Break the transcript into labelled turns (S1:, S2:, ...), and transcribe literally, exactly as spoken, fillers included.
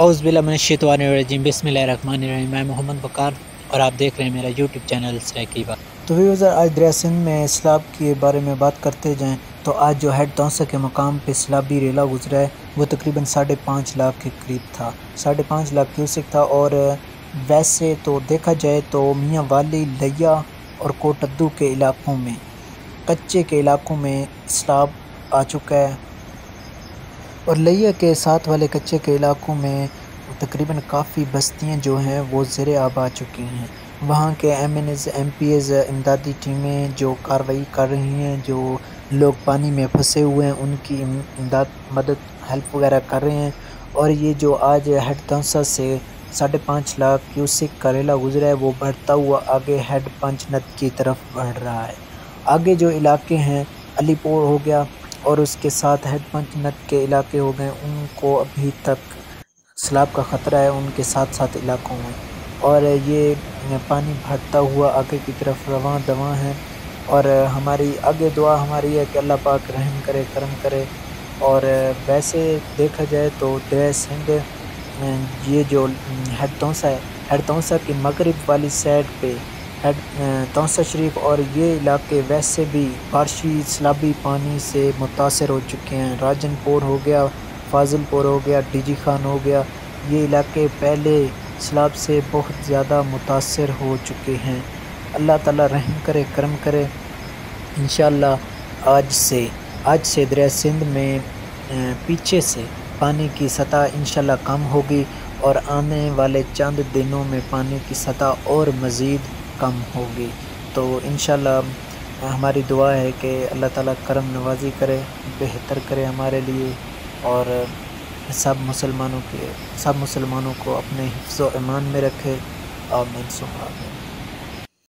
S1: औज़ बिल्लाहि मिनश्शैतानिर्रजीम बिस्मिल्लाहिर्रहमानिर्रहीम। मैं मोहम्मद वकार और आप देख रहे हैं मेरा यूट्यूब चैनल सैकीबा।
S2: तो व्यूअर्स, आज दरिया सिंध में सैलाब के बारे में बात करते जाएं तो आज जो हेड तौसा के मकाम पे सैलाबी रेला गुजरा है वो तकरीबन साढ़े पाँच लाख के करीब था, साढ़े पाँच लाख क्यूसेक था। और वैसे तो देखा जाए तो मियाँ वाली, लिया और कोटद्दू के इलाकों में, कच्चे के इलाकों में सैलाब आ चुका है और लिया के साथ वाले कच्चे के इलाकों में तकरीबन काफ़ी बस्तियां जो हैं वो ज़ेरे आब आ चुकी हैं। वहाँ के एम एन एज़ एम पी एज़ इमदादी टीमें जो कार्रवाई कर रही हैं, जो लोग पानी में फंसे हुए हैं उनकी इमदाद, मदद, हेल्प वगैरह कर रहे हैं। और ये जो आज हेड तौसा से साढ़े पाँच लाख क्यूसेक का रेला गुजरा है वो बढ़ता हुआ आगे हेड पंचनद की तरफ बढ़ रहा है। आगे जो इलाके हैं अलीपुर हो गया और उसके साथ हेड पंचनद के इलाके हो गए, उनको अभी तक सैलाब का ख़तरा है उनके साथ साथ इलाकों में। और ये पानी बढ़ता हुआ आगे की तरफ रवां दवां है। और हमारी आगे दुआ हमारी है कि अल्लाह पाक रहम करे, करम करे। और वैसे देखा जाए तो दरिया सिंध ये जो हेड तौसा है, हेड तौसा की मगरिब वाली साइड पे हेड तौसा शरीफ और ये इलाके वैसे भी बारिशी सैलाबी पानी से मुतासर हो चुके हैं। राजनपुर हो गया, फाजिलपुर हो गया, डीजी खान हो गया, ये इलाके पहले सैलाब से बहुत ज़्यादा मुतासर हो चुके हैं। अल्लाह ताला रहम करे, करम करे। इंशाअल्लाह आज से आज से दरिया सिंध में पीछे से पानी की सतह इंशाअल्लाह कम होगी और आने वाले चंद दिनों में पानी की सतह और मज़ीद कम होगी। तो इंशाअल्लाह हमारी दुआ है कि अल्लाह ताला करम नवाजी करे, बेहतर करे हमारे लिए और सब मुसलमानों के सब मुसलमानों को अपने हिफ्ज़ व ईमान में रखे। आमीन सुम्मा आमीन।